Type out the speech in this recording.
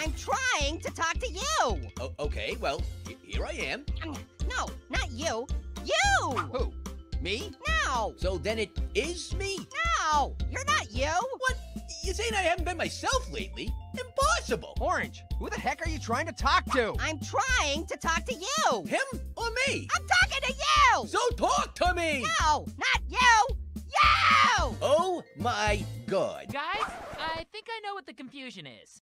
I'm trying to talk to you. Okay, well, here I am. No, not you. You! Who? Me? No! So then it is me? No! You're not you! What? You saying I haven't been myself lately? Impossible! Orange, who the heck are you trying to talk to? I'm trying to talk to you! Him or me? I'm talking to you! So talk to me! No, not you! You! Oh my God. Guys, I think I know what the confusion is.